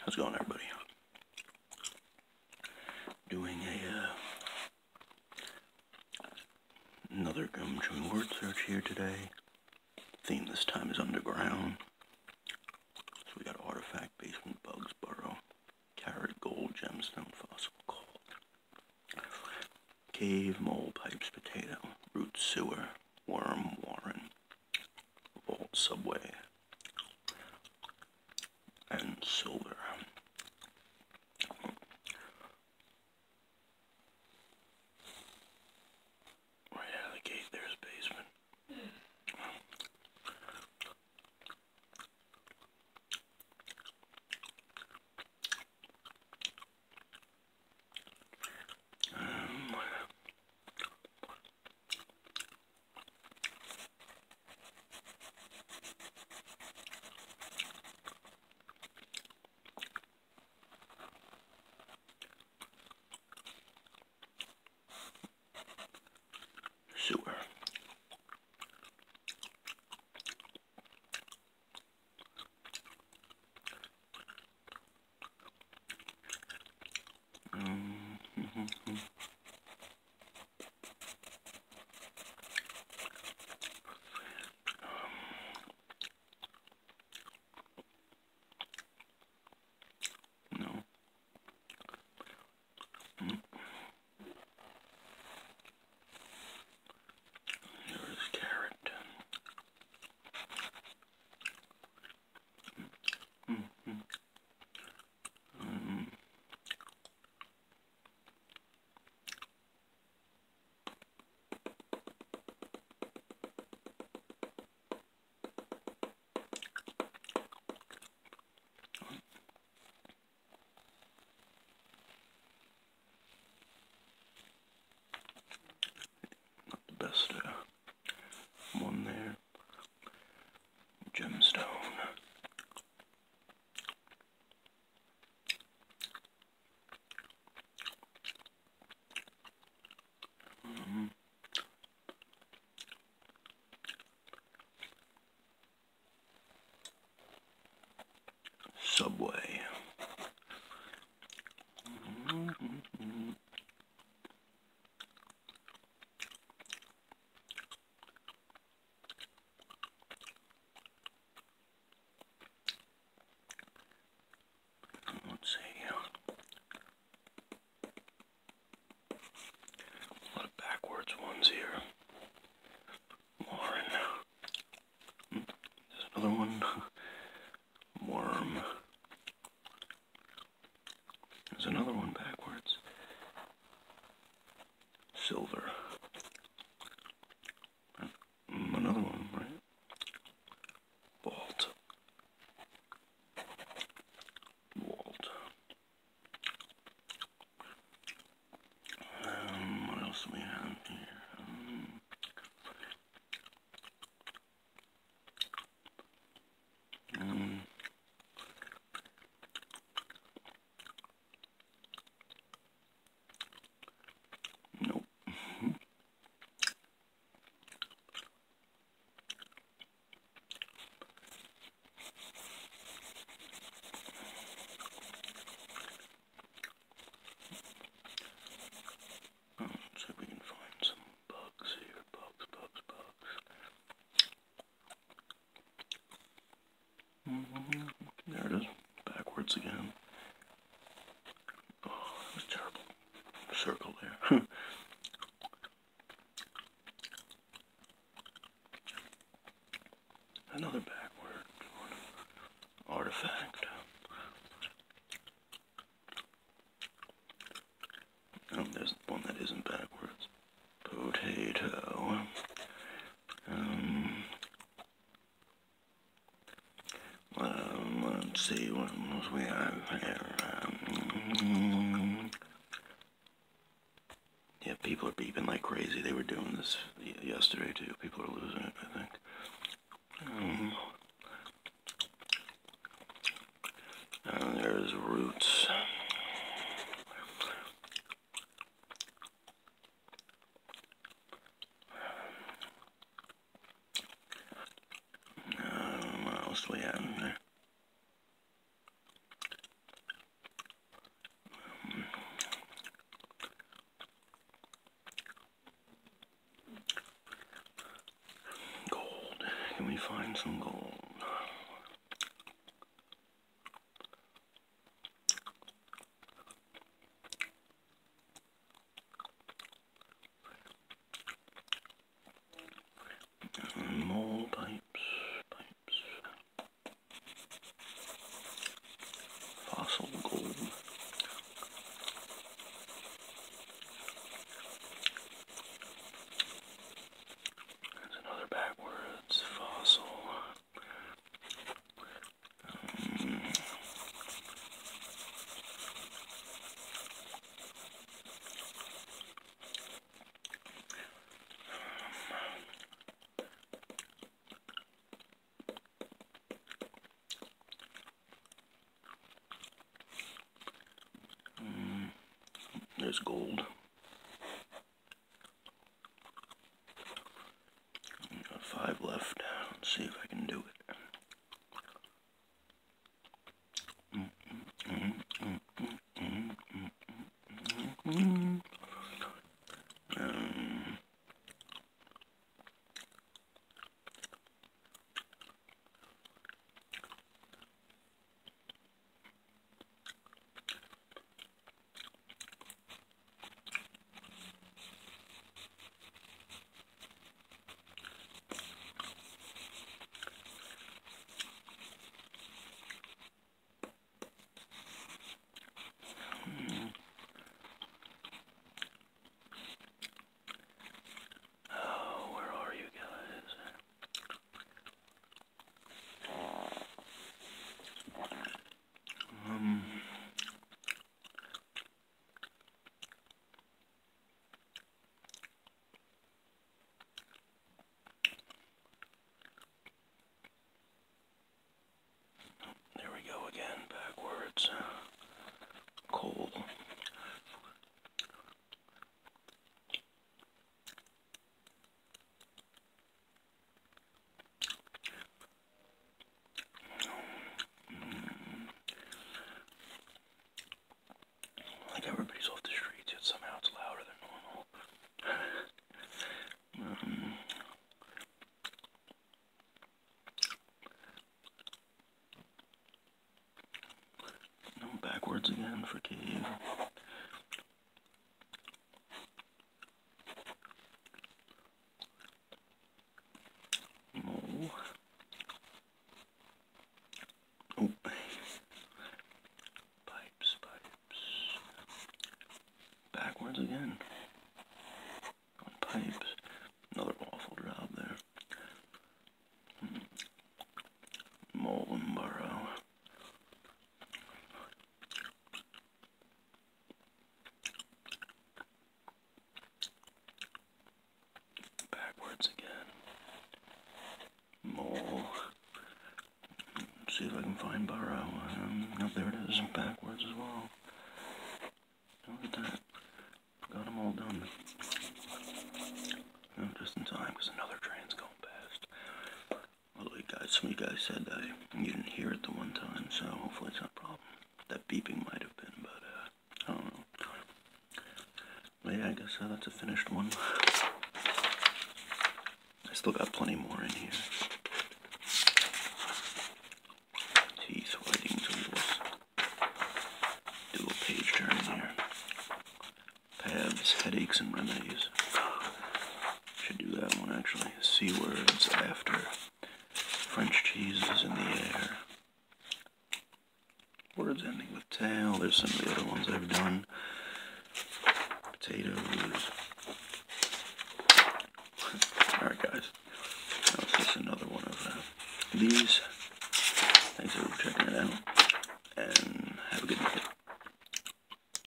How's it going, everybody? Doing another gum chewing word search here today. Theme this time is underground. So we got artifact, basement, bugs, burrow, carrot, gold, gemstone, fossil, coal, cave, mole, pipes, potato, root, sewer, worm, warren, vault, subway, and silver. Right out of the gate, there's basement. Sewer. No. There's carrot. Not the best one there. Gemstone. Subway. Let's see. A lot of backwards ones here. Warren. There's another one. Worm. There's another one backwards. Silver. Another one, right? Vault. Vault. What else do we have here? Nope. Let's see if we can find some bugs here. Bugs. There it is. Backwards again. Oh, that was terrible. Circle there. Another backward one. Artifact. Oh, there's one that isn't backwards. Potato. Let's see what else we have here. Yeah, people are beeping like crazy. They were doing this yesterday too. People are losing it, I think. There's roots. What else do we have in there? can we find some gold? Mole pipes, fossil gold. That's another backwards fossil. There's gold. Got 5 left. Let's see if I can do it. There we go again, backwards. Coal. Like everybody's off the streets, yet somehow it's louder than normal. Backwards again for cave. Mole. Oh. Pipes. Backwards again. On pipes. Another awful job there. Mole and burrow. Backwards again. Mole. See if I can find burrow. Oh, there it is. Backwards as well. Look at that. Got them all done. Oh, just in time, because another train's going past. Well, some of you guys said that you didn't hear it the one time, so hopefully it's not a problem. That beeping might have been, but I don't know. But yeah, I guess that's a finished one. I still got plenty more in here. Teeth, whiting tools. Do a page turn here. Paths, headaches, and remedies. Should do that one actually. C words after. French cheeses in the air. Words ending with tail. There's some of the other ones I've done. Potatoes. Alright guys. Now this is another one of these.